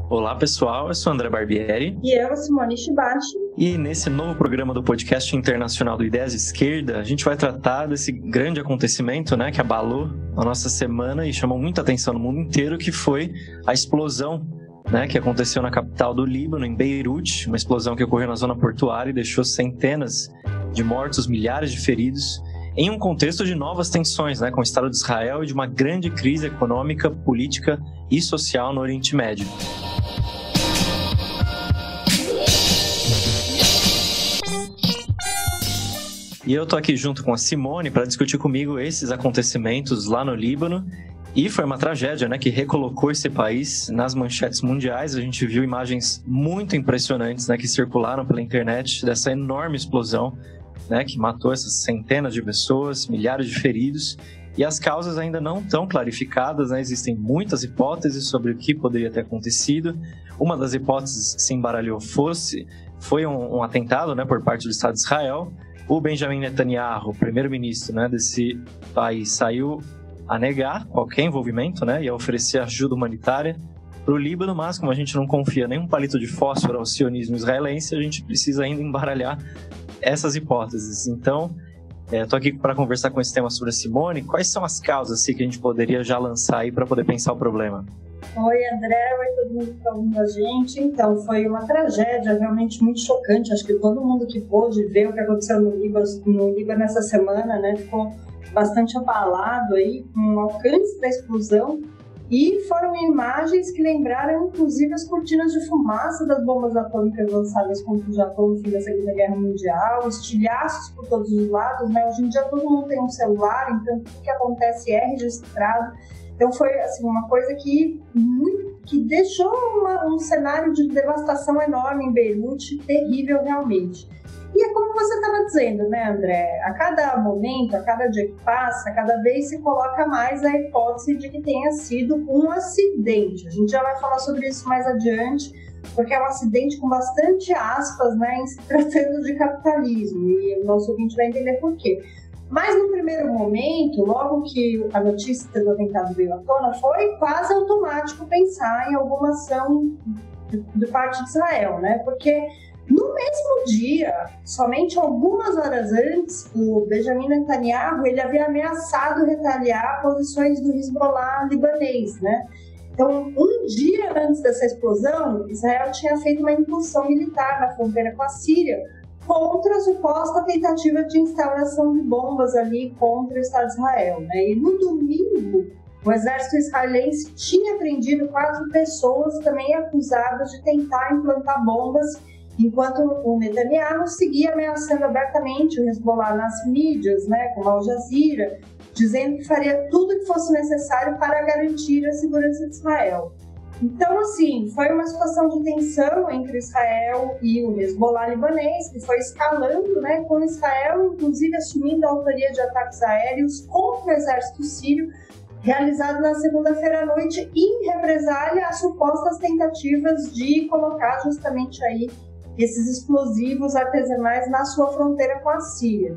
Olá pessoal, eu sou André Barbieri. E eu, Simone Shibati. E nesse novo programa do podcast internacional do Ideias de Esquerda, a gente vai tratar desse grande acontecimento, que abalou a nossa semana e chamou muita atenção no mundo inteiro, que foi a explosão, que aconteceu na capital do Líbano, em Beirute, uma explosão que ocorreu na zona portuária e deixou centenas de mortos, milhares de feridos, em um contexto de novas tensões, com o Estado de Israel e de uma grande crise econômica, política e social no Oriente Médio. E eu tô aqui junto com a Simone para discutir comigo esses acontecimentos lá no Líbano. E foi uma tragédia, que recolocou esse país nas manchetes mundiais. A gente viu imagens muito impressionantes, que circularam pela internet dessa enorme explosão, que matou essas centenas de pessoas, milhares de feridos. E as causas ainda não estão clarificadas, Existem muitas hipóteses sobre o que poderia ter acontecido. Uma das hipóteses que se embaralhou foi um atentado, por parte do Estado de Israel. O Benjamin Netanyahu, primeiro-ministro desse país, saiu a negar qualquer envolvimento e a oferecer ajuda humanitária para o Líbano, mas como a gente não confia nem um palito de fósforo ao sionismo israelense, a gente precisa ainda embaralhar essas hipóteses. Então, estou aqui para conversar com esse tema sobre a Simone. Quais são as causas que a gente poderia já lançar aí para poder pensar o problema? Oi, André. Oi, todo mundo que está ouvindo a gente. Então, foi uma tragédia realmente muito chocante. Acho que todo mundo que pôde ver o que aconteceu no Líbano essa semana, ficou bastante abalado aí com o alcance da explosão. E foram imagens que lembraram, inclusive, as cortinas de fumaça das bombas atômicas lançadas contra o Japão no fim da Segunda Guerra Mundial, estilhaços por todos os lados, Hoje em dia todo mundo tem um celular, então tudo que acontece é registrado. Então foi uma coisa que deixou um cenário de devastação enorme em Beirute, terrível realmente. E é como você estava dizendo, André? A cada momento, a cada dia que passa, cada vez se coloca mais a hipótese de que tenha sido um acidente. A gente já vai falar sobre isso mais adiante, porque é um acidente com bastante aspas, em se tratando de capitalismo. E o nosso ouvinte vai entender por quê. Mas no primeiro momento, logo que a notícia do atentado veio à tona, foi quase automático pensar em alguma ação de parte de Israel, Porque no mesmo dia, somente algumas horas antes, o Benjamin Netanyahu ele havia ameaçado retaliar posições do Hezbollah libanês, Então, um dia antes dessa explosão, Israel tinha feito uma incursão militar na fronteira com a Síria contra a suposta tentativa de instauração de bombas ali contra o Estado de Israel, E no domingo, o exército israelense tinha prendido 4 pessoas também acusadas de tentar implantar bombas, enquanto o Netanyahu seguia ameaçando abertamente o Hezbollah nas mídias, como a Al Jazeera, dizendo que faria tudo o que fosse necessário para garantir a segurança de Israel. Então, foi uma situação de tensão entre Israel e o Hezbollah libanês, que foi escalando, com Israel, inclusive, assumindo a autoria de ataques aéreos contra o exército sírio, realizado na segunda-feira à noite, em represália às supostas tentativas de colocar justamente aí esses explosivos artesanais na sua fronteira com a Síria.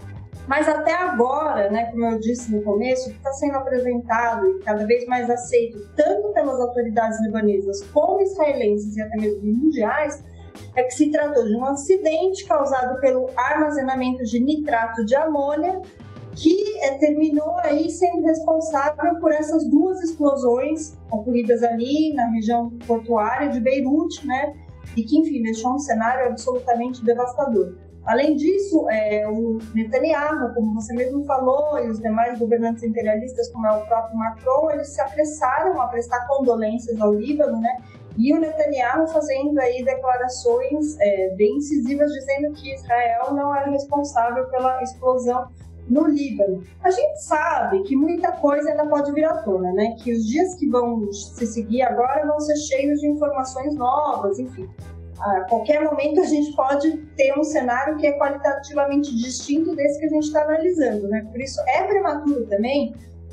Mas até agora, como eu disse no começo, o que está sendo apresentado e cada vez mais aceito tanto pelas autoridades libanesas como israelenses e até mesmo mundiais, é que se tratou de um acidente causado pelo armazenamento de nitrato de amônia que terminou aí sendo responsável por essas 2 explosões ocorridas ali na região portuária de Beirute, e que, enfim, deixou um cenário absolutamente devastador. Além disso, o Netanyahu, como você mesmo falou, e os demais governantes imperialistas, como é o próprio Macron, eles se apressaram a prestar condolências ao Líbano, E o Netanyahu fazendo aí declarações bem incisivas, dizendo que Israel não era responsável pela explosão no Líbano. A gente sabe que muita coisa ainda pode vir à tona, Que os dias que vão se seguir agora vão ser cheios de informações novas, enfim. A qualquer momento a gente pode ter um cenário que é qualitativamente distinto desse que a gente está analisando, Por isso é prematuro também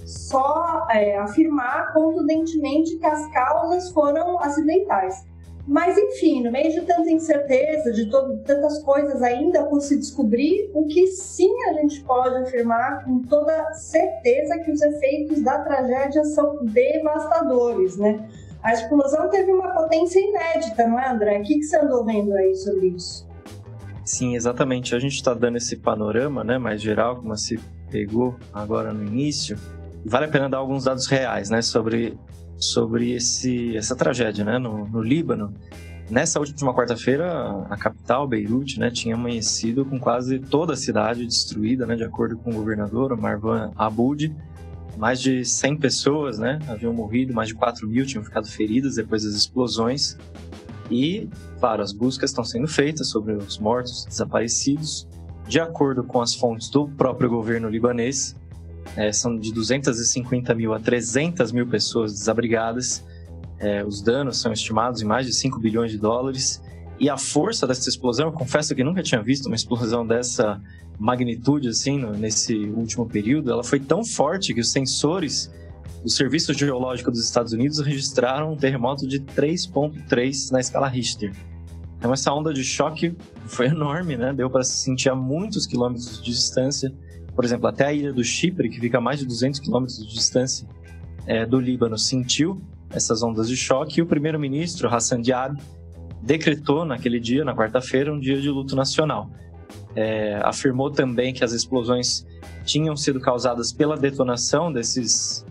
só afirmar contundentemente que as causas foram acidentais. Mas, enfim, no meio de tanta incerteza, de tantas coisas ainda por se descobrir, o que sim a gente pode afirmar com toda certeza que os efeitos da tragédia são devastadores, A explosão teve uma potência inédita, não é, André? O que você andou vendo aí sobre isso? Sim, exatamente. A gente está dando esse panorama, né, mais geral, como se pegou agora no início. Vale a pena dar alguns dados reais, né, sobre essa tragédia, né, no Líbano. Nessa última quarta-feira, a capital, Beirute, né, tinha amanhecido com quase toda a cidade destruída, né, de acordo com o governador, o Marwan Aboud. Mais de 100 pessoas, né, haviam morrido, mais de 4.000 tinham ficado feridas depois das explosões. E, claro, as buscas estão sendo feitas sobre os mortos, desaparecidos. De acordo com as fontes do próprio governo libanês, são de 250 mil a 300 mil pessoas desabrigadas. Os danos são estimados em mais de 5 bilhões de dólares. E a força dessa explosão, eu confesso que nunca tinha visto uma explosão dessa magnitude assim, nesse último período. Ela foi tão forte que os sensores do Serviço Geológico dos Estados Unidos registraram um terremoto de 3,3 na escala Richter. Então essa onda de choque foi enorme, né? Deu para se sentir a muitos quilômetros de distância. Por exemplo, até a ilha do Chipre, que fica a mais de 200 quilômetros de distância do Líbano, sentiu essas ondas de choque. E o primeiro-ministro, Hassan Diab, decretou naquele dia, na quarta-feira, um dia de luto nacional. Afirmou também que as explosões tinham sido causadas pela detonação dessas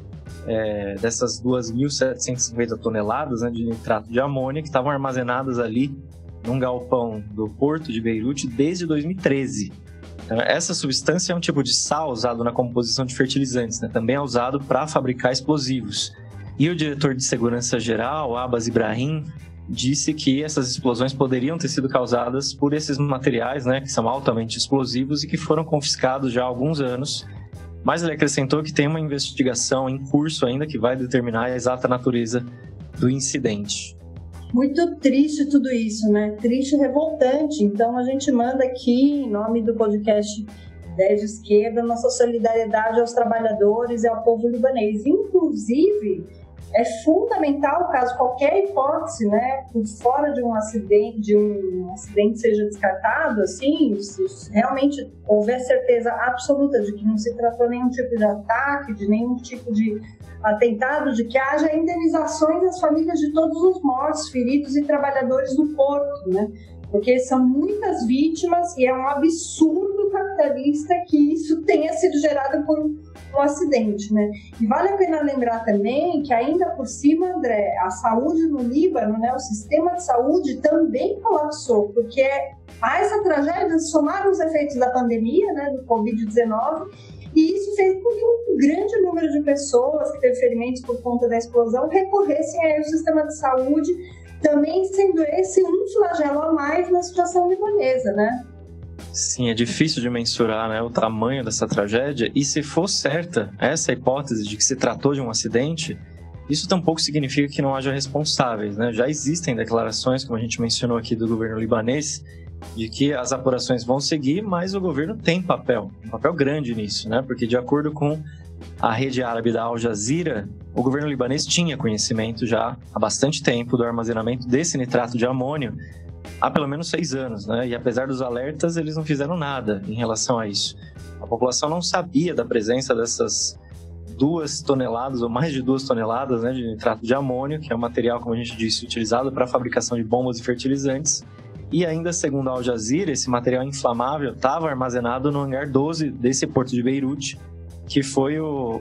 2.750 toneladas, né, de nitrato de amônia que estavam armazenadas ali num galpão do porto de Beirute desde 2013. Então, essa substância é um tipo de sal usado na composição de fertilizantes, né? Também é usado para fabricar explosivos. E o diretor de segurança geral, Abbas Ibrahim, disse que essas explosões poderiam ter sido causadas por esses materiais, né, que são altamente explosivos e que foram confiscados já há alguns anos. Mas ele acrescentou que tem uma investigação em curso ainda que vai determinar a exata natureza do incidente. Muito triste tudo isso, né? Triste e revoltante. Então a gente manda aqui, em nome do podcast 10 de Esquerda, nossa solidariedade aos trabalhadores e ao povo libanês. Inclusive, é fundamental, caso qualquer hipótese, né, por fora de um acidente seja descartado, assim, se realmente houver certeza absoluta de que não se tratou nenhum tipo de ataque, de nenhum tipo de atentado, de que haja indenizações às famílias de todos os mortos, feridos e trabalhadores do porto, né? Porque são muitas vítimas e é um absurdo capitalista que isso tenha sido gerado por um acidente, né? E vale a pena lembrar também que ainda por cima, André, a saúde no Líbano, né, o sistema de saúde também colapsou, porque a essa tragédia somaram os efeitos da pandemia, né, do Covid-19, e isso fez com que um grande número de pessoas que teve ferimentos por conta da explosão recorressem ao sistema de saúde, também sendo esse um flagelo a mais na situação libanesa, né? Sim, é difícil de mensurar, né, o tamanho dessa tragédia, e se for certa essa hipótese de que se tratou de um acidente, isso tampouco significa que não haja responsáveis, né? Já existem declarações, como a gente mencionou aqui, do governo libanês, de que as apurações vão seguir, mas o governo tem um papel grande nisso, né? Porque de acordo com a rede árabe da Al Jazeera, o governo libanês tinha conhecimento já há bastante tempo do armazenamento desse nitrato de amônio há pelo menos 6 anos, né? E apesar dos alertas, eles não fizeram nada em relação a isso. A população não sabia da presença dessas 2 toneladas ou mais de 2 toneladas, né, de nitrato de amônio, que é um material, como a gente disse, utilizado para a fabricação de bombas e fertilizantes. E ainda, segundo a Al Jazeera, esse material inflamável estava armazenado no hangar 12 desse porto de Beirute, que foi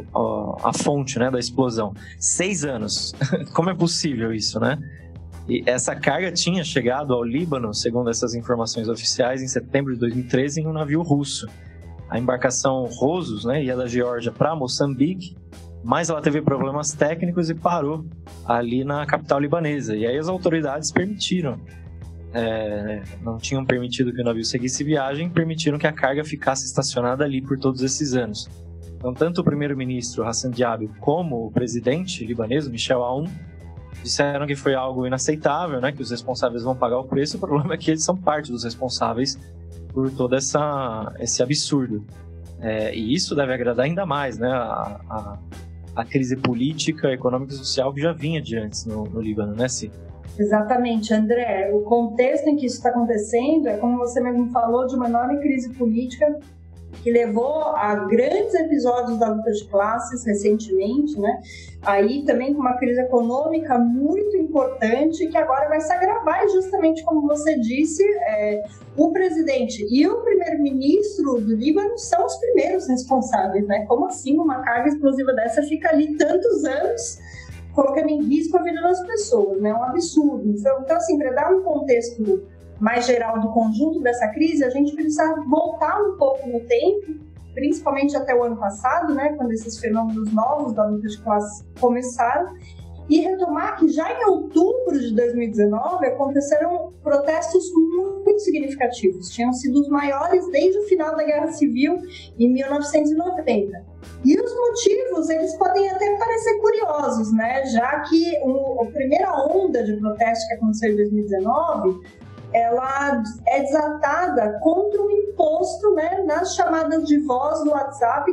a fonte, né, da explosão. 6 anos. Como é possível isso, né? E essa carga tinha chegado ao Líbano, segundo essas informações oficiais, em setembro de 2013, em um navio russo. A embarcação Rosos, né, ia da Geórgia para Moçambique, mas ela teve problemas técnicos e parou ali na capital libanesa. E aí as autoridades permitiram, não tinham permitido que o navio seguisse viagem, permitiram que a carga ficasse estacionada ali por todos esses anos. Então, tanto o primeiro-ministro Hassan Diab como o presidente libanês, Michel Aoun, disseram que foi algo inaceitável, né, que os responsáveis vão pagar o preço. O problema é que eles são parte dos responsáveis por todo esse absurdo. E isso deve agradar ainda mais, né, a crise política, econômica e social que já vinha de antes no Líbano, né, Cí? Exatamente, André. O contexto em que isso está acontecendo é, como você mesmo falou, de uma enorme crise política que levou a grandes episódios da luta de classes recentemente, né? Aí também com uma crise econômica muito importante, que agora vai se agravar, e justamente como você disse, o presidente e o primeiro-ministro do Líbano são os primeiros responsáveis, né? Como assim uma carga explosiva dessa fica ali tantos anos, colocando em risco a vida das pessoas, né? É um absurdo. Então assim, para dar um contexto mais geral do conjunto dessa crise, a gente precisa voltar um pouco no tempo, principalmente até o ano passado, né, quando esses fenômenos novos da luta de classes começaram, e retomar que já em outubro de 2019 aconteceram protestos muito significativos, tinham sido os maiores desde o final da Guerra Civil em 1990. E os motivos, eles podem até parecer curiosos, né, já que a primeira onda de protesto que aconteceu em 2019 ela é desatada contra um imposto, né, nas chamadas de voz do WhatsApp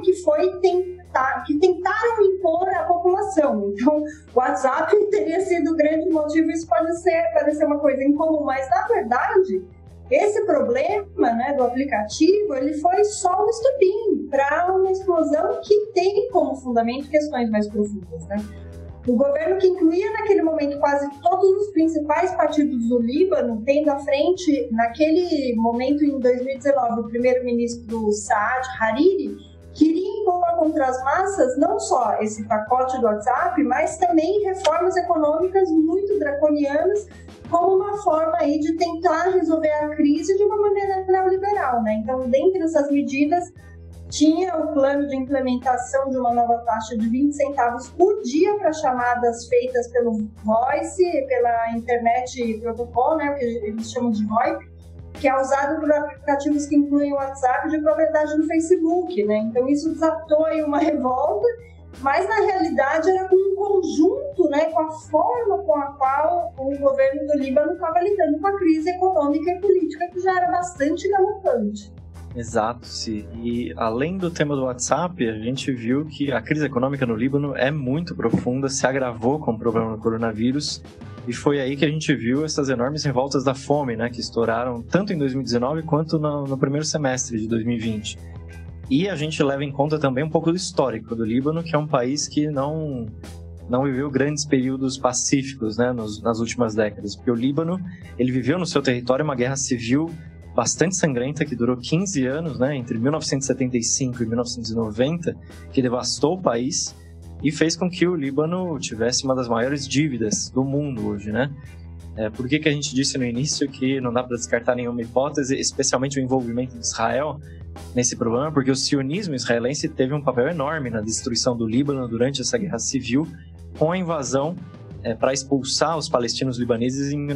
que tentaram impor à população. Então, o WhatsApp teria sido o grande motivo, isso pode parecer uma coisa incomum, mas, na verdade, esse problema, né, do aplicativo, ele foi só um estopim para uma explosão que tem como fundamento questões mais profundas, né? O governo, que incluía naquele momento quase todos os principais partidos do Líbano, tendo à frente, naquele momento em 2019, o primeiro-ministro Saad Hariri, queria impor contra as massas não só esse pacote do WhatsApp, mas também reformas econômicas muito draconianas, como uma forma aí de tentar resolver a crise de uma maneira neoliberal, né? Então, dentre essas medidas, tinha o plano de implementação de uma nova taxa de 20 centavos por dia para chamadas feitas pelo Voice, pela Internet Protocol, né, o que eles chamam de VoIP, que é usado por aplicativos que incluem o WhatsApp de propriedade do Facebook, né? Então isso desatou aí uma revolta, mas na realidade era com um conjunto, né, com a forma com a qual o governo do Líbano estava lidando com a crise econômica e política, que já era bastante galopante. Exato, sim. E além do tema do WhatsApp, a gente viu que a crise econômica no Líbano é muito profunda, se agravou com o problema do coronavírus, e foi aí que a gente viu essas enormes revoltas da fome, né, que estouraram tanto em 2019 quanto no primeiro semestre de 2020. E a gente leva em conta também um pouco do histórico do Líbano, que é um país que não viveu grandes períodos pacíficos, né, nas últimas décadas, porque o Líbano, ele viveu no seu território uma guerra civil bastante sangrenta, que durou 15 anos, né, entre 1975 e 1990, que devastou o país e fez com que o Líbano tivesse uma das maiores dívidas do mundo hoje, né? Por que a gente disse no início que não dá para descartar nenhuma hipótese, especialmente o envolvimento de Israel nesse problema? Porque o sionismo israelense teve um papel enorme na destruição do Líbano durante essa guerra civil, com a invasão para expulsar os palestinos libaneses em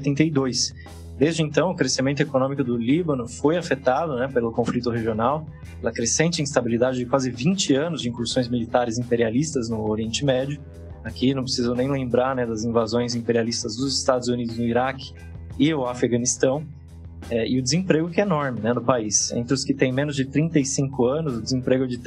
1982. Desde então, o crescimento econômico do Líbano foi afetado, né, pelo conflito regional, pela crescente instabilidade de quase 20 anos de incursões militares imperialistas no Oriente Médio. Aqui não preciso nem lembrar, né, das invasões imperialistas dos Estados Unidos no Iraque e o Afeganistão. E o desemprego, que é enorme, né, no país. Entre os que têm menos de 35 anos, o desemprego é de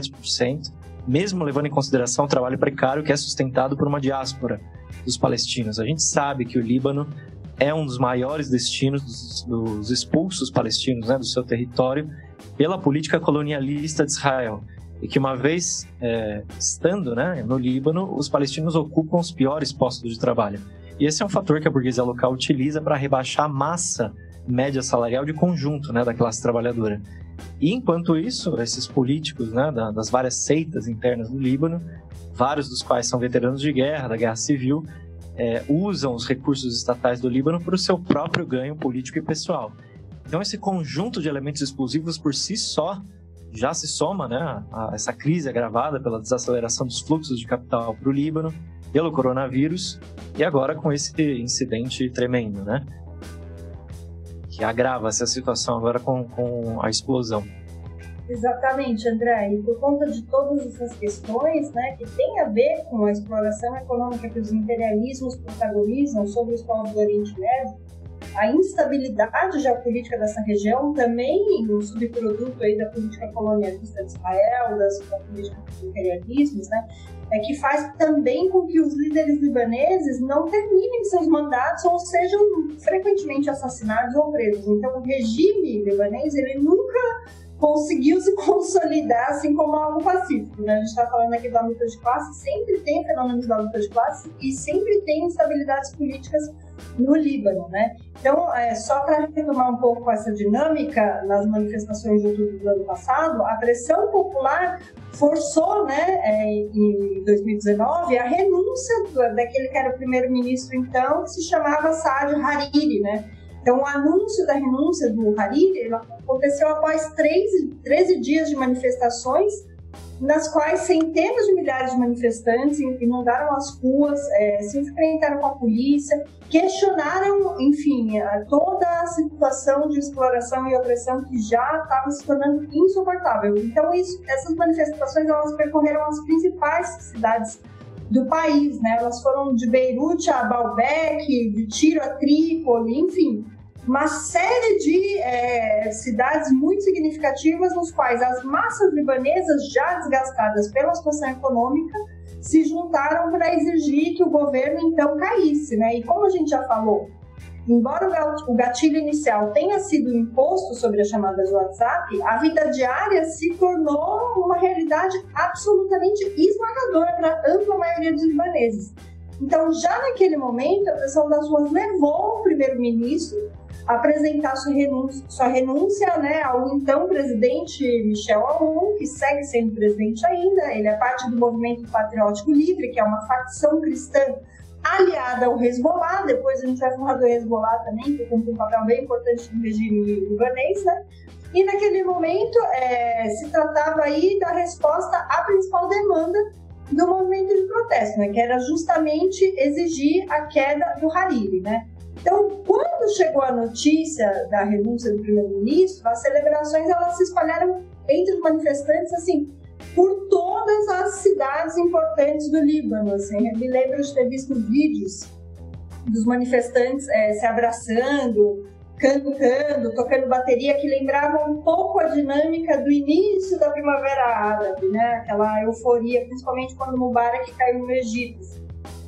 37%, mesmo levando em consideração o trabalho precário que é sustentado por uma diáspora dos palestinos. A gente sabe que o Líbano é um dos maiores destinos dos expulsos palestinos, né, do seu território, pela política colonialista de Israel. E que uma vez estando, né, no Líbano, os palestinos ocupam os piores postos de trabalho. E esse é um fator que a burguesia local utiliza para rebaixar a massa média salarial de conjunto, né, da classe trabalhadora. E enquanto isso, esses políticos, né, das várias seitas internas do Líbano, vários dos quais são veteranos de guerra, da guerra civil, usam os recursos estatais do Líbano para o seu próprio ganho político e pessoal. Então esse conjunto de elementos explosivos por si só já se soma, né, a essa crise agravada pela desaceleração dos fluxos de capital para o Líbano, pelo coronavírus, e agora com esse incidente tremendo, né, que agrava essa situação agora com a explosão. Exatamente, André. E por conta de todas essas questões, né, que tem a ver com a exploração econômica que os imperialismos protagonizam sobre os povos do Oriente Médio, a instabilidade geopolítica dessa região, também um subproduto aí da política colonialista de Israel, da política dos imperialismos, né, que faz também com que os líderes libaneses não terminem seus mandatos ou sejam frequentemente assassinados ou presos. Então, o regime libanês, ele nunca conseguiu se consolidar assim como algo pacífico, né? A gente está falando aqui da luta de classe, sempre tem fenômenos da luta de classe e sempre tem instabilidades políticas no Líbano, né? Então, só para retomar um pouco essa dinâmica, nas manifestações de outubro do ano passado, a pressão popular forçou, né, em 2019, a renúncia daquele que era o primeiro-ministro então, que se chamava Saad Hariri, né? Então, o anúncio da renúncia do Hariri aconteceu após 13 dias de manifestações, nas quais centenas de milhares de manifestantes inundaram as ruas, se enfrentaram com a polícia, questionaram, enfim, toda a situação de exploração e opressão que já estava se tornando insuportável. Então, essas manifestações elas percorreram as principais cidades do país, né? Elas foram de Beirute a Baalbek, de Tiro a Trípoli, enfim, uma série de cidades muito significativas nos quais as massas libanesas já desgastadas pela situação econômica se juntaram para exigir que o governo então caísse, né? E como a gente já falou, embora o gatilho inicial tenha sido imposto sobre as chamadas WhatsApp, a vida diária se tornou uma realidade absolutamente esmagadora para a ampla maioria dos libaneses. Então, já naquele momento, a pressão das ruas levou o primeiro-ministro a apresentar sua renúncia, né, ao então presidente Michel Aoun, que segue sendo presidente ainda. Ele é parte do Movimento Patriótico Livre, que é uma facção cristã aliada ao Hezbollah. Depois a gente vai falar do Hezbollah também, que cumpre um papel bem importante no regime libanês, né? E naquele momento se tratava aí da resposta à principal demanda do movimento de protesto, né, que era justamente exigir a queda do Hariri, né? Então, quando chegou a notícia da renúncia do primeiro-ministro, as celebrações elas se espalharam entre os manifestantes, assim, por todas as cidades importantes do Líbano. Assim. Eu me lembro de ter visto vídeos dos manifestantes se abraçando, cantando, tocando bateria, que lembravam um pouco a dinâmica do início da Primavera Árabe, né? Aquela euforia, principalmente quando Mubarak caiu no Egito.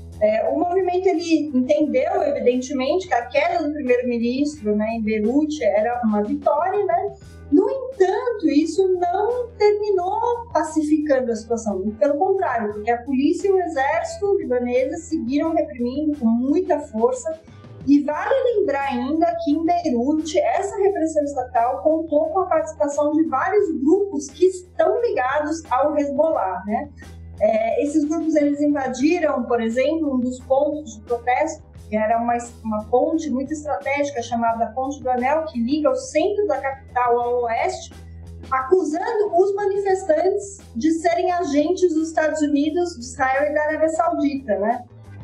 O movimento ele entendeu, evidentemente, que a queda do primeiro-ministro, né, em Beirute era uma vitória, né? No entanto, isso não terminou pacificando a situação, pelo contrário, porque a polícia e o exército libaneses seguiram reprimindo com muita força. E vale lembrar ainda que em Beirute, essa repressão estatal contou com a participação de vários grupos que estão ligados ao Hezbollah, né? Esses grupos eles invadiram, por exemplo, um dos pontos de protesto, que era uma ponte muito estratégica chamada Ponte do Anel, que liga o centro da capital ao oeste, acusando os manifestantes de serem agentes dos Estados Unidos, de Israel e da Arábia Saudita, né?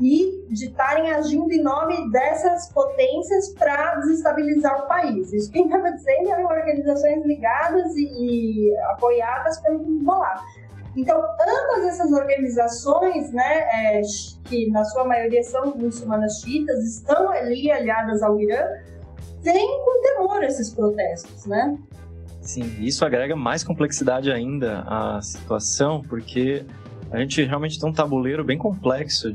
E de estarem agindo em nome dessas potências para desestabilizar o país. Isso quem estava dizendo eram organizações ligadas e apoiadas pelo Hezbollah. Então, ambas essas organizações, né, que na sua maioria são muçulmanas xiitas, estão ali aliadas ao Irã, veem com temor esses protestos, né? Sim, isso agrega mais complexidade ainda à situação, porque a gente realmente tem um tabuleiro bem complexo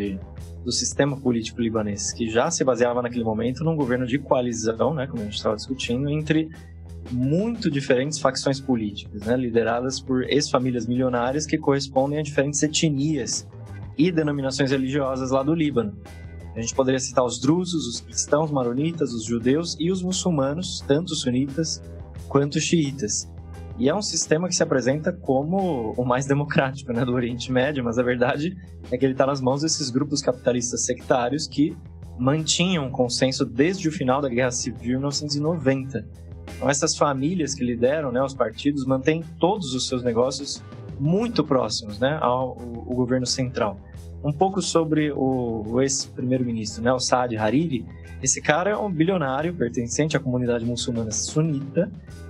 do sistema político libanês, que já se baseava naquele momento num governo de coalizão, né, como a gente estava discutindo, entre muito diferentes facções políticas, né, lideradas por ex-famílias milionárias que correspondem a diferentes etnias e denominações religiosas lá do Líbano. A gente poderia citar os drusos, os cristãos, maronitas, os judeus e os muçulmanos, tanto sunitas quanto xiitas. E é um sistema que se apresenta como o mais democrático, né, do Oriente Médio, mas a verdade é que ele está nas mãos desses grupos capitalistas sectários que mantinham consenso desde o final da Guerra Civil de 1990. Então, essas famílias que lideram, né, os partidos, mantêm todos os seus negócios muito próximos, né, ao governo central. Um pouco sobre o ex-primeiro-ministro, né, o Saad Hariri. Esse cara é um bilionário pertencente à comunidade muçulmana sunita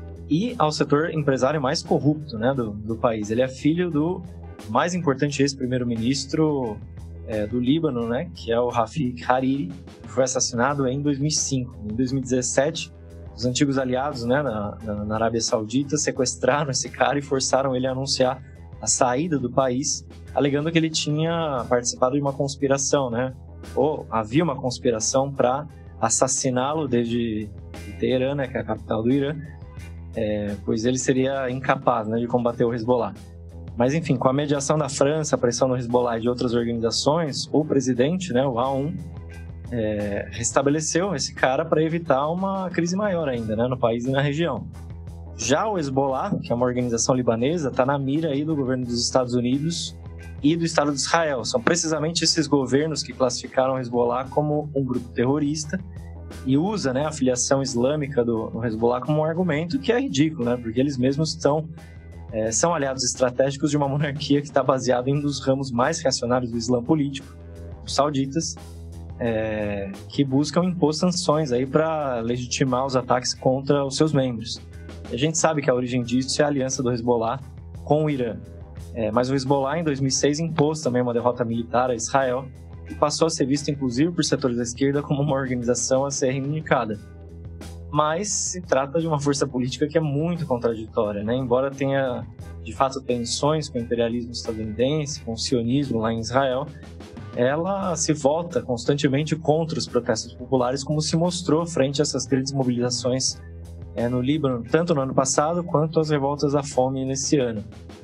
e ao setor empresário mais corrupto, né, do país. Ele é filho do mais importante ex-primeiro-ministro do Líbano, né, que é o Rafik Hariri, que foi assassinado em 2005. Em 2017, os antigos aliados, né, na Arábia Saudita sequestraram esse cara e forçaram ele a anunciar a saída do país, alegando que ele tinha participado de uma conspiração, né? Ou havia uma conspiração para assassiná-lo desde Teherã, né, que é a capital do Irã, pois ele seria incapaz, né, de combater o Hezbollah. Mas, enfim, com a mediação da França, a pressão do Hezbollah e de outras organizações, o presidente, né, o Aoun, restabeleceu esse cara para evitar uma crise maior ainda, né, no país e na região. Já o Hezbollah, que é uma organização libanesa, está na mira aí do governo dos Estados Unidos e do Estado de Israel. São precisamente esses governos que classificaram o Hezbollah como um grupo terrorista e usa, né, a filiação islâmica do Hezbollah como um argumento que é ridículo, né, porque eles mesmos são aliados estratégicos de uma monarquia que está baseada em um dos ramos mais reacionários do Islã político, os sauditas, que buscam impor sanções aí para legitimar os ataques contra os seus membros. A gente sabe que a origem disso é a aliança do Hezbollah com o Irã. Mas o Hezbollah, em 2006, impôs também uma derrota militar a Israel e passou a ser visto, inclusive, por setores da esquerda como uma organização a ser reivindicada. Mas se trata de uma força política que é muito contraditória, né? Embora tenha, de fato, tensões com o imperialismo estadunidense, com o sionismo lá em Israel, ela se volta constantemente contra os protestos populares, como se mostrou frente a essas grandes mobilizações no Líbano, tanto no ano passado quanto as revoltas à fome nesse ano.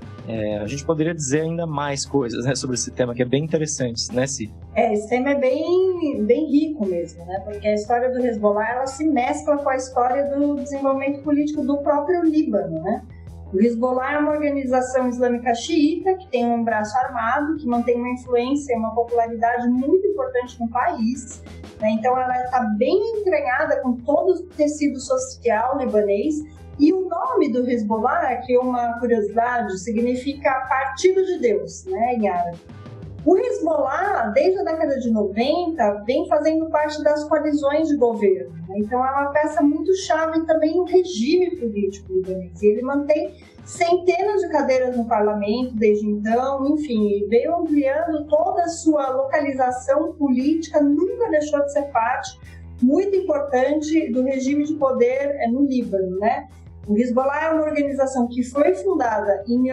A gente poderia dizer ainda mais coisas, né, sobre esse tema, que é bem interessante, né, Si? Esse tema é bem rico mesmo, né? Porque a história do Hezbollah, ela se mescla com a história do desenvolvimento político do próprio Líbano, né? O Hezbollah é uma organização islâmica xiita que tem um braço armado, que mantém uma influência e uma popularidade muito importante no país, né? Então ela está bem entranhada com todo o tecido social libanês. E o nome do Hezbollah, que é uma curiosidade, significa Partido de Deus, né, em árabe. O Hezbollah, desde a década de 90, vem fazendo parte das coalizões de governo, né? Então é uma peça muito chave também no regime político libanês. Ele mantém centenas de cadeiras no parlamento desde então, enfim, veio ampliando toda a sua localização política, nunca deixou de ser parte muito importante do regime de poder no Líbano, né? O Hezbollah é uma organização que foi fundada em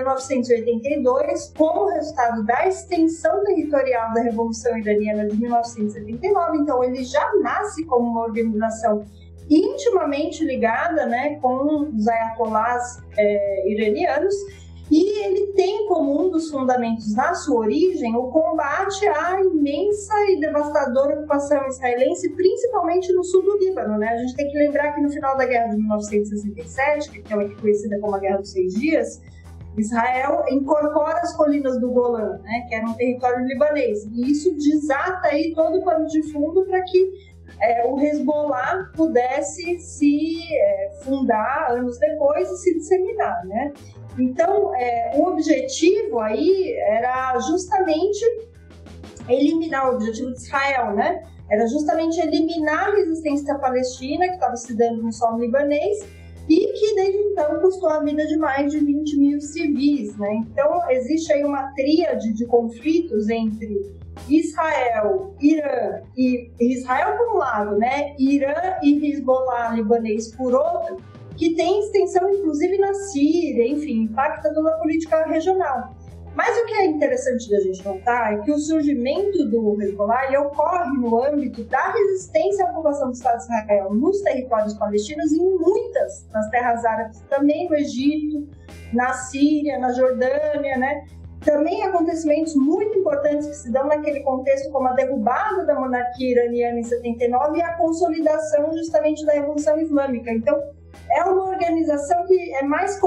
1982 como resultado da extensão territorial da Revolução Iraniana de 1979, então ele já nasce como uma organização intimamente ligada, né, com os ayatollahs iranianos, e ele tem como um dos fundamentos na sua origem o combate à imensa e devastadora ocupação israelense, principalmente no sul do Líbano, né? A gente tem que lembrar que no final da Guerra de 1967, que é aquela que é conhecida como a Guerra dos 6 Dias, Israel incorpora as colinas do Golã, né, que era um território libanês, e isso desata aí todo o pano de fundo para que o Hezbollah pudesse se fundar anos depois e se disseminar, né? Então, o objetivo aí era justamente eliminar, o objetivo de Israel, né? Era justamente eliminar a resistência palestina que estava se dando no solo libanês e que desde então custou a vida de mais de 20 mil civis, né? Então, existe aí uma tríade de conflitos entre Israel, Irã e Israel por um lado, né? Irã e Hezbollah libanês por outro, que tem extensão inclusive na Síria, enfim, impacta toda a política regional. Mas o que é interessante da gente notar é que o surgimento do Hezbollah ocorre no âmbito da resistência à ocupação do Estado de Israel nos territórios palestinos e em muitas nas terras árabes, também no Egito, na Síria, na Jordânia, né? Também acontecimentos muito importantes que se dão naquele contexto, como a derrubada da monarquia iraniana em 79 e a consolidação justamente da Revolução Islâmica. Então, é uma organização que é mais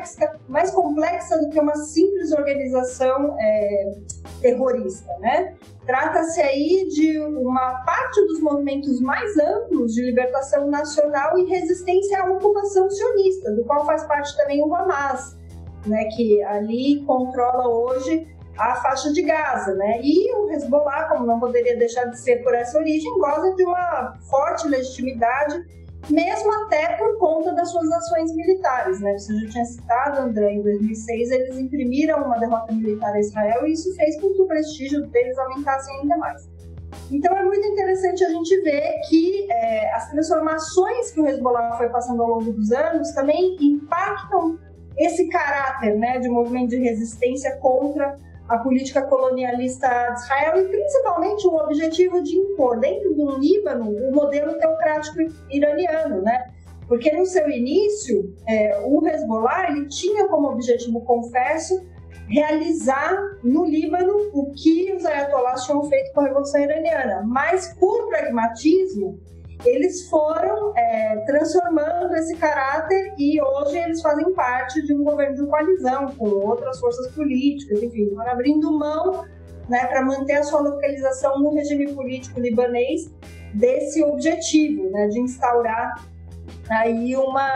complexa do que uma simples organização terrorista, né? Trata-se aí de uma parte dos movimentos mais amplos de libertação nacional e resistência à ocupação sionista, do qual faz parte também o Hamas, né, que ali controla hoje a faixa de Gaza, né? E o Hezbollah, como não poderia deixar de ser por essa origem, goza de uma forte legitimidade, mesmo até por conta das suas ações militares, né? Você já tinha citado, André, em 2006 eles imprimiram uma derrota militar a Israel e isso fez com que o prestígio deles aumentasse ainda mais. Então é muito interessante a gente ver que as transformações que o Hezbollah foi passando ao longo dos anos também impactam esse caráter, né, de movimento de resistência contra a política colonialista de Israel e principalmente o objetivo de impor dentro do Líbano o modelo teocrático iraniano, né? Porque no seu início, o Hezbollah ele tinha como objetivo, confesso, realizar no Líbano o que os ayatollahs tinham feito com a Revolução Iraniana. Mas, por pragmatismo, eles foram transformando esse caráter e hoje eles fazem parte de um governo de coalizão com outras forças políticas, enfim, foram abrindo mão, né, para manter a sua localização no regime político libanês desse objetivo, né, de instaurar aí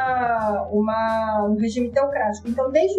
um regime teocrático. Então, desde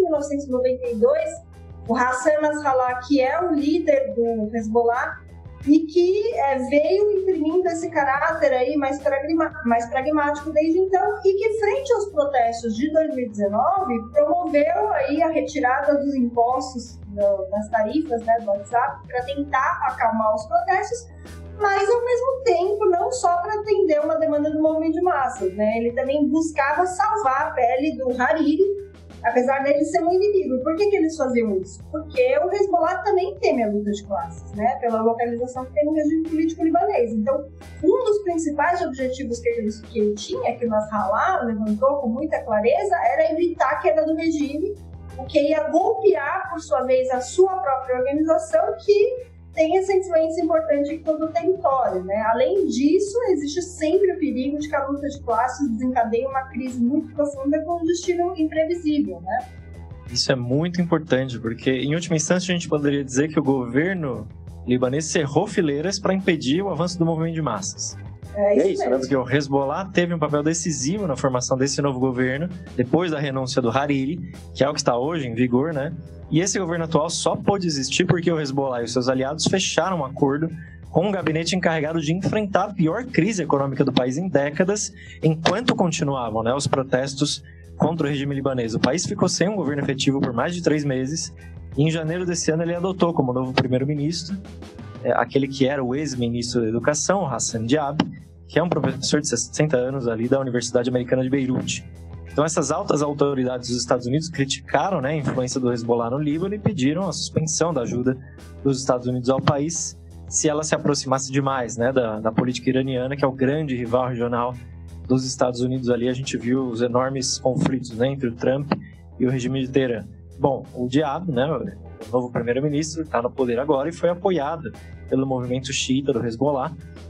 1992, o Hassan Nasrallah, que é o líder do Hezbollah, e que veio imprimindo esse caráter aí mais pragmático desde então, e que, frente aos protestos de 2019, promoveu aí a retirada dos impostos das tarifas, né, do WhatsApp, para tentar acalmar os protestos, mas, ao mesmo tempo, não só para atender uma demanda do movimento de massas, né? Ele também buscava salvar a pele do Hariri, apesar dele ser um inimigo. Por que eles faziam isso? Porque o Hezbollah também teme a luta de classes, né? Pela localização que tem no regime político libanês. Então, um dos principais objetivos que ele tinha, que o Nasrallah levantou com muita clareza, era evitar a queda do regime, o que ia golpear, por sua vez, a sua própria organização, que tem essa influência importante em todo o território, né? Além disso, existe sempre o perigo de que a luta de classes desencadeie uma crise muito profunda com um destino imprevisível, né? Isso é muito importante, porque, em última instância, a gente poderia dizer que o governo libanês cerrou fileiras para impedir o avanço do movimento de massas. É isso, né? Porque o Hezbollah teve um papel decisivo na formação desse novo governo, depois da renúncia do Hariri, que é o que está hoje em vigor, né? E esse governo atual só pôde existir porque o Hezbollah e os seus aliados fecharam um acordo com um gabinete encarregado de enfrentar a pior crise econômica do país em décadas, enquanto continuavam, né, os protestos contra o regime libanês. O país ficou sem um governo efetivo por mais de 3 meses, e em janeiro desse ano ele adotou como novo primeiro-ministro aquele que era o ex-ministro da Educação, Hassan Diab, que é um professor de 60 anos ali da Universidade Americana de Beirute. Então, essas altas autoridades dos Estados Unidos criticaram, né, a influência do Hezbollah no Líbano e pediram a suspensão da ajuda dos Estados Unidos ao país se ela se aproximasse demais, né, da política iraniana, que é o grande rival regional dos Estados Unidos ali. A gente viu os enormes conflitos, né, entre o Trump e o regime de Teherã. Bom, o Diab, né, o novo primeiro-ministro, está no poder agora e foi apoiado pelo movimento xiita do Hezbollah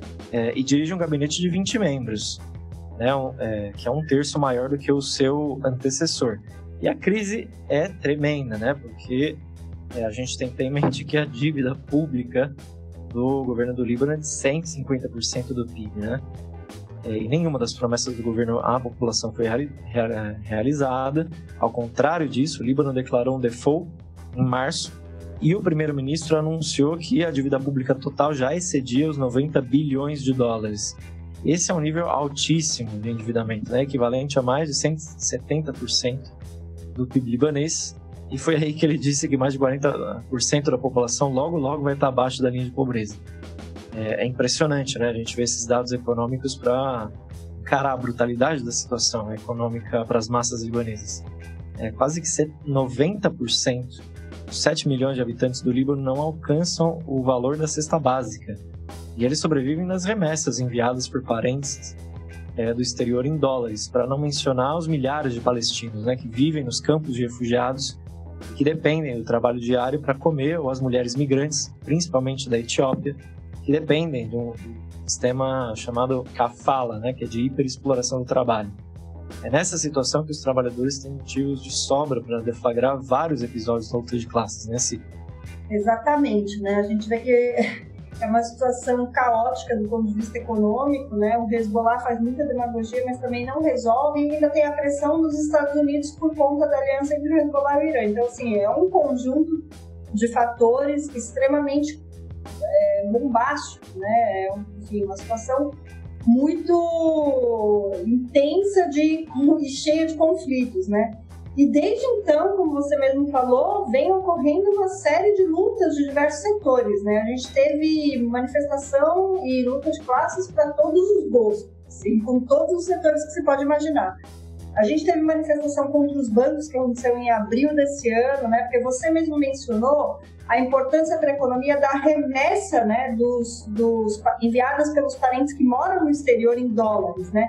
e dirige um gabinete de 20 membros. Né, que é 1/3 maior do que o seu antecessor. E a crise é tremenda, né, porque a gente tem que ter em mente que a dívida pública do governo do Líbano é de 150% do PIB, né? E nenhuma das promessas do governo à população foi realizada. Ao contrário disso, o Líbano declarou um default em março e o primeiro-ministro anunciou que a dívida pública total já excedia os 90 bilhões de dólares. Esse é um nível altíssimo de endividamento, né? Equivalente a mais de 170% do PIB libanês. E foi aí que ele disse que mais de 40% da população logo vai estar abaixo da linha de pobreza. É impressionante, né? A gente vê esses dados econômicos para encarar a brutalidade da situação econômica para as massas libanesas. Quase que 90%, dos 7 milhões de habitantes do Líbano não alcançam o valor da cesta básica. E eles sobrevivem das remessas enviadas por parentes do exterior em dólares, para não mencionar os milhares de palestinos, né, que vivem nos campos de refugiados, que dependem do trabalho diário para comer, ou as mulheres migrantes, principalmente da Etiópia, que dependem de um sistema chamado kafala, né, que é de hiperexploração do trabalho. É nessa situação que os trabalhadores têm motivos de sobra para deflagrar vários episódios da luta de classes, né, Cid? Exatamente, né? A gente vê que é uma situação caótica do ponto de vista econômico, né? O Hezbollah faz muita demagogia, mas também não resolve, e ainda tem a pressão dos Estados Unidos por conta da aliança entre o Hezbollah e o Irã. Então, assim, é um conjunto de fatores extremamente bombástico, né? Enfim, uma situação muito intensa e cheia de conflitos, né? E desde então, como você mesmo falou, vem ocorrendo uma série de lutas de diversos setores, né? A gente teve manifestação e luta de classes para todos os gostos, assim, com todos os setores que se pode imaginar. A gente teve manifestação contra os bancos, que aconteceu em abril desse ano, né? Porque você mesmo mencionou a importância para a economia da remessa, né, enviadas pelos parentes que moram no exterior em dólares, né?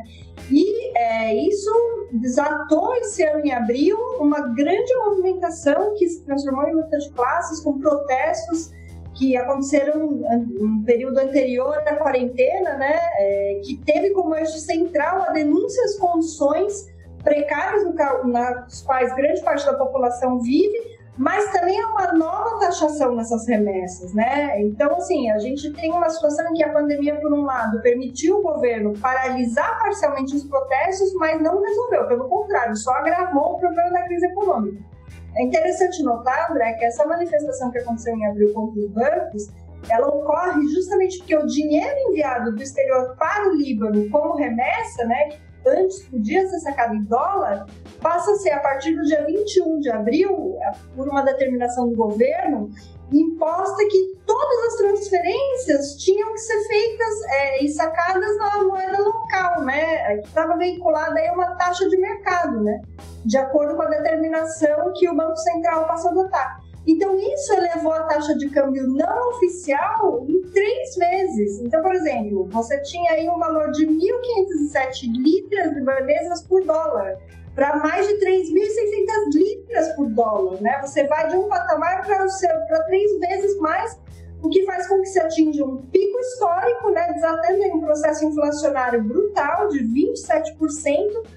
E isso desatou esse ano em abril uma grande movimentação que se transformou em luta de classes, com protestos que aconteceram no período anterior à quarentena, né, que teve como eixo central a denúncia às condições precárias nas quais grande parte da população vive, mas também há uma nova taxação nessas remessas, né? Então, assim, a gente tem uma situação em que a pandemia, por um lado, permitiu o governo paralisar parcialmente os protestos, mas não resolveu, pelo contrário, só agravou o problema da crise econômica. É interessante notar, André, que essa manifestação que aconteceu em abril contra os bancos, ela ocorre justamente porque o dinheiro enviado do exterior para o Líbano como remessa, né, antes podia ser sacado em dólar, passa a ser, a partir do dia 21 de abril, por uma determinação do governo, imposta que todas as transferências tinham que ser feitas e sacadas na moeda local, né? Estava veiculada aí uma taxa de mercado, né? De acordo com a determinação que o Banco Central passou a adotar. Então, isso elevou a taxa de câmbio não oficial em 3 vezes. Então, por exemplo, você tinha aí um valor de 1.507 libras libanesas por dólar, para mais de 3.600 libras por dólar, né? Você vai de um patamar para 3 vezes mais, o que faz com que se atinja um pico histórico, né? Desatando um processo inflacionário brutal de 27%,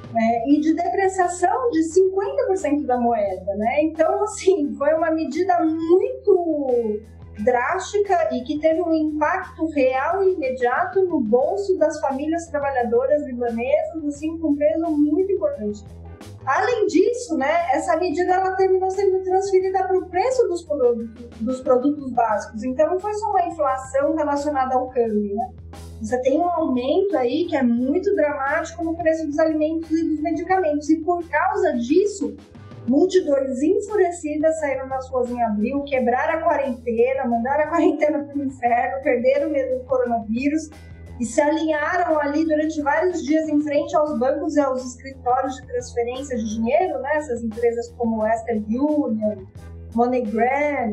e de depreciação de 50% da moeda, né? Então, assim, foi uma medida muito drástica e que teve um impacto real e imediato no bolso das famílias trabalhadoras libanesas, assim, com um peso muito importante. Além disso, né, essa medida ela terminou sendo transferida para o preço dos produtos básicos. Então, não foi só uma inflação relacionada ao câmbio, né? Você tem um aumento aí que é muito dramático no preço dos alimentos e dos medicamentos. E por causa disso, multidões enfurecidas saíram nas ruas em abril, quebraram a quarentena, mandaram a quarentena para o inferno, perderam o medo do coronavírus e se alinharam ali durante vários dias em frente aos bancos e aos escritórios de transferência de dinheiro, né? Essas empresas como Western Union, MoneyGram,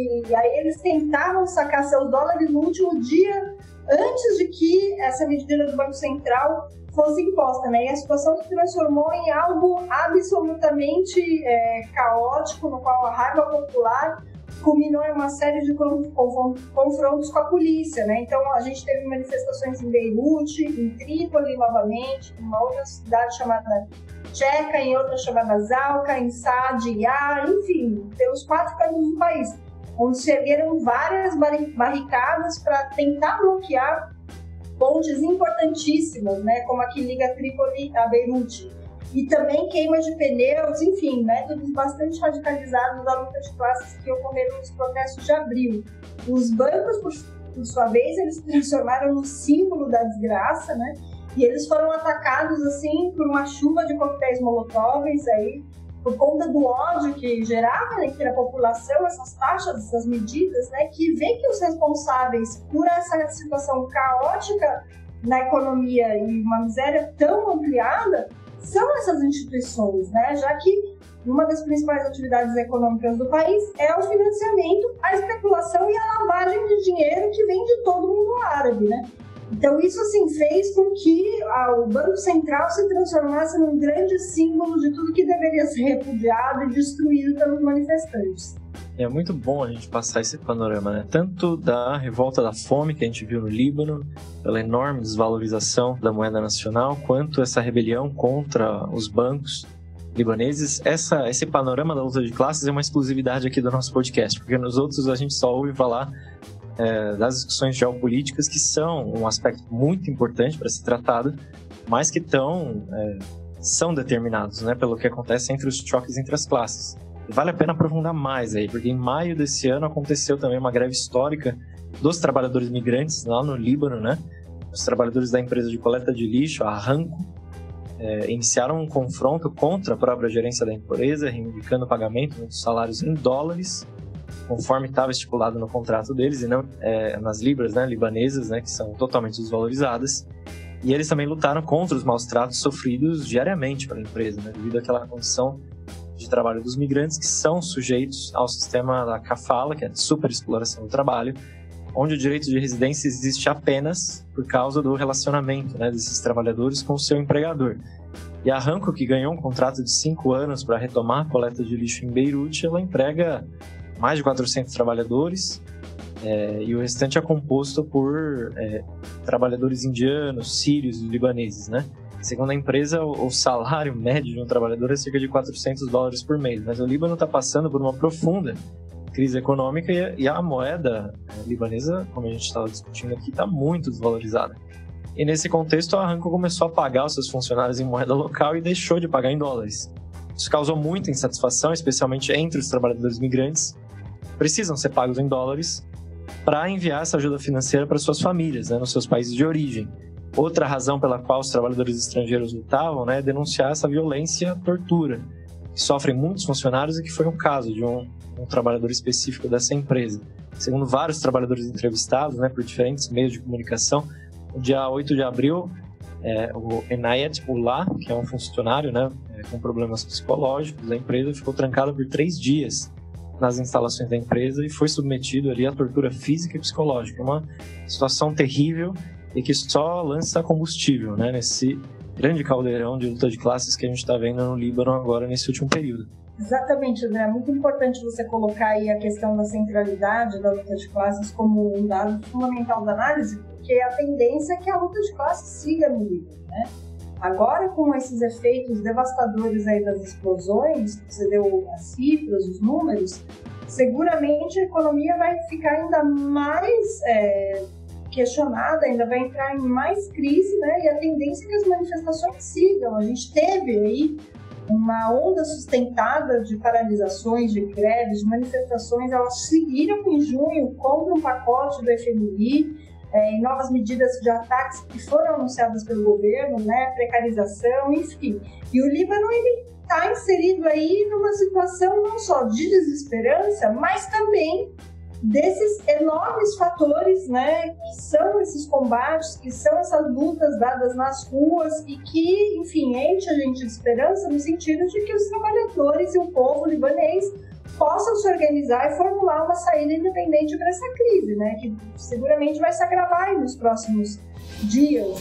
aí eles tentavam sacar seus dólares no último dia antes de que essa medida do Banco Central fosse imposta, né? E a situação se transformou em algo absolutamente caótico, no qual a raiva popular culminou em uma série de confrontos com a polícia, né? Então, a gente teve manifestações em Beirute, em Trípoli novamente, em uma outra cidade chamada Checa, em outra chamada Zalca, em Saadiá, enfim, pelos 4 cantos do país, onde se ergueram várias barricadas para tentar bloquear pontes importantíssimas, né, como a que liga Trípoli a Beirute. E também queima de pneus, enfim, métodos bastante radicalizados da luta de classes que ocorreram nos protestos de abril. Os bancos, por sua vez, eles se transformaram no símbolo da desgraça, né, e eles foram atacados, assim, por uma chuva de coquetéis molotovs aí, por conta do ódio que gerava entre a população, essas taxas, essas medidas, né, que vê que os responsáveis por essa situação caótica na economia e uma miséria tão ampliada são essas instituições, né, já que uma das principais atividades econômicas do país é o financiamento, a especulação e a lavagem de dinheiro que vem de todo o mundo árabe, né? Então, isso assim, fez com que o Banco Central se transformasse num grande símbolo de tudo que deveria ser repudiado e destruído pelos manifestantes. É muito bom a gente passar esse panorama, né? Tanto da revolta da fome que a gente viu no Líbano, pela enorme desvalorização da moeda nacional, quanto essa rebelião contra os bancos libaneses. Esse panorama da luta de classes é uma exclusividade aqui do nosso podcast, porque nos outros a gente só ouve falar das discussões geopolíticas, que são um aspecto muito importante para ser tratado, mas que são determinados, né, pelo que acontece entre os choques entre as classes. E vale a pena aprofundar mais aí, porque em maio desse ano aconteceu também uma greve histórica dos trabalhadores migrantes lá no Líbano, né? Os trabalhadores da empresa de coleta de lixo, a Arranco, iniciaram um confronto contra a própria gerência da empresa, reivindicando o pagamento dos salários em dólares, conforme estava estipulado no contrato deles, e não nas libras, né, libanesas, né, que são totalmente desvalorizadas. E eles também lutaram contra os maus tratos sofridos diariamente pela empresa, né, devido àquela condição de de trabalho dos migrantes que são sujeitos ao sistema da kafala, que é a superexploração do trabalho, onde o direito de residência existe apenas por causa do relacionamento, né, desses trabalhadores com o seu empregador. E a Arranco, que ganhou um contrato de 5 anos para retomar a coleta de lixo em Beirute, ela emprega mais de 400 trabalhadores, e o restante é composto por trabalhadores indianos, sírios e libaneses, né? Segundo a empresa, o salário médio de um trabalhador é cerca de $400 por mês, mas o Líbano está passando por uma profunda crise econômica e a moeda libanesa, como a gente estava discutindo aqui, está muito desvalorizada. E nesse contexto, a Arranco começou a pagar os seus funcionários em moeda local e deixou de pagar em dólares. Isso causou muita insatisfação, especialmente entre os trabalhadores migrantes, que precisam ser pagos em dólares para enviar essa ajuda financeira para suas famílias, né, nos seus países de origem. Outra razão pela qual os trabalhadores estrangeiros lutavam, né, é denunciar essa violência e a tortura que sofrem muitos funcionários e que foi um caso de um trabalhador específico dessa empresa. Segundo vários trabalhadores entrevistados, né, por diferentes meios de comunicação, no dia 8 de abril, o Enayat Ullah, que é um funcionário, né, com problemas psicológicos da empresa, ficou trancado por 3 dias nas instalações da empresa e foi submetido ali à tortura física e psicológica. Uma situação terrível e que só lança combustível, né, nesse grande caldeirão de luta de classes que a gente está vendo no Líbano agora nesse último período. Exatamente, André. É muito importante você colocar aí a questão da centralidade da luta de classes como um dado fundamental da análise, porque a tendência é que a luta de classes siga no Líbano, né? Agora, com esses efeitos devastadores aí das explosões, você deu as cifras, os números, seguramente a economia vai ficar ainda mais questionada, ainda vai entrar em mais crise, né? E a tendência é que as manifestações sigam. A gente teve aí uma onda sustentada de paralisações, de greves, de manifestações. Elas seguiram em junho contra um pacote do FMI, em novas medidas de ataques que foram anunciadas pelo governo, né, precarização, enfim. E o Líbano está inserido aí numa situação não só de desesperança, mas também desses enormes fatores, né, que são esses combates, que são essas lutas dadas nas ruas e que, enfim, enche a gente de esperança no sentido de que os trabalhadores e o povo libanês possam se organizar e formular uma saída independente para essa crise, né, que seguramente vai se agravar nos próximos dias.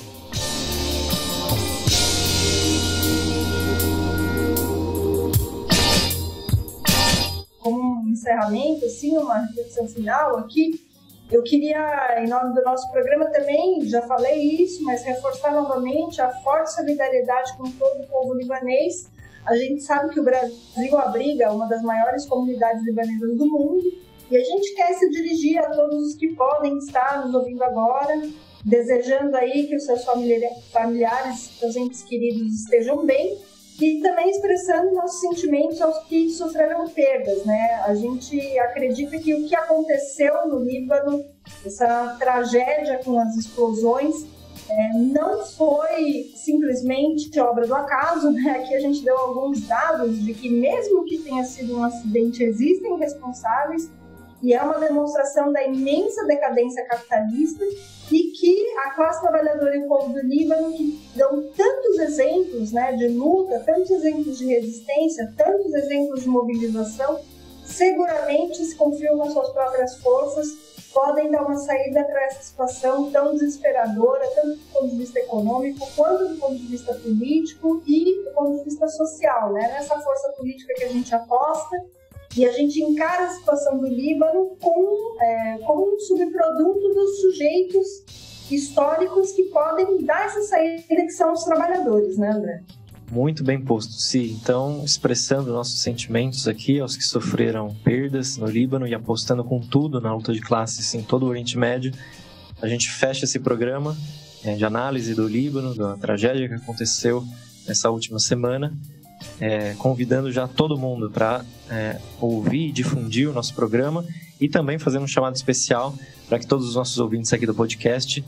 Como um encerramento, assim, uma reflexão final aqui, eu queria, em nome do nosso programa também, já falei isso, mas reforçar novamente a forte solidariedade com todo o povo libanês. A gente sabe que o Brasil abriga uma das maiores comunidades libanesas do mundo e a gente quer se dirigir a todos os que podem estar nos ouvindo agora, desejando aí que os seus familiares, seus entes queridos estejam bem e também expressando nossos sentimentos aos que sofreram perdas, né? A gente acredita que o que aconteceu no Líbano, essa tragédia com as explosões, não foi simplesmente obra do acaso, né? Aqui a gente deu alguns dados de que mesmo que tenha sido um acidente, existem responsáveis e é uma demonstração da imensa decadência capitalista e que a classe trabalhadora e o povo do Líbano, que dão tantos exemplos, né, de luta, tantos exemplos de resistência, tantos exemplos de mobilização, seguramente se confiam nas suas próprias forças, podem dar uma saída para essa situação tão desesperadora, tanto do ponto de vista econômico, quanto do ponto de vista político e do ponto de vista social, né? Nessa força política que a gente aposta e a gente encara a situação do Líbano como um subproduto dos sujeitos históricos que podem dar essa saída, que são os trabalhadores, né, André? Muito bem posto, Sim. Então, expressando nossos sentimentos aqui aos que sofreram perdas no Líbano e apostando com tudo na luta de classes em todo o Oriente Médio, a gente fecha esse programa de análise do Líbano, da tragédia que aconteceu nessa última semana, convidando já todo mundo para ouvir e difundir o nosso programa e também fazendo um chamado especial para que todos os nossos ouvintes aqui do podcast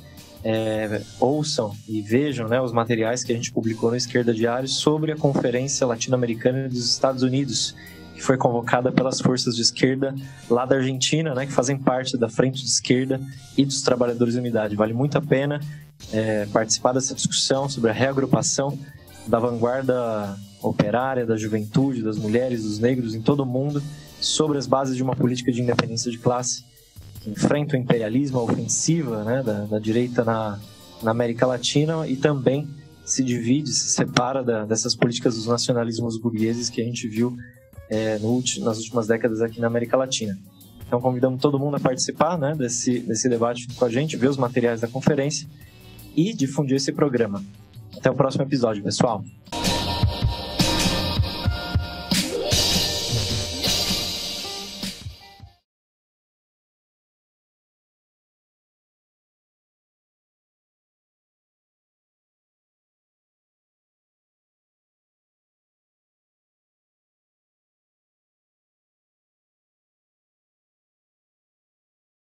ouçam e vejam, né, os materiais que a gente publicou no Esquerda Diário sobre a Conferência Latino-Americana dos Estados Unidos, que foi convocada pelas forças de esquerda lá da Argentina, né, que fazem parte da Frente de Esquerda e dos Trabalhadores de Unidade. Vale muito a pena participar dessa discussão sobre a reagrupação da vanguarda operária, da juventude, das mulheres, dos negros em todo o mundo, sobre as bases de uma política de independência de classe que enfrenta o imperialismo, a ofensiva, né, da direita na América Latina, e também se divide, se separa dessas políticas dos nacionalismos burgueses que a gente viu nas últimas décadas aqui na América Latina. Então convidamos todo mundo a participar, né, desse debate com a gente, ver os materiais da conferência e difundir esse programa. Até o próximo episódio, pessoal!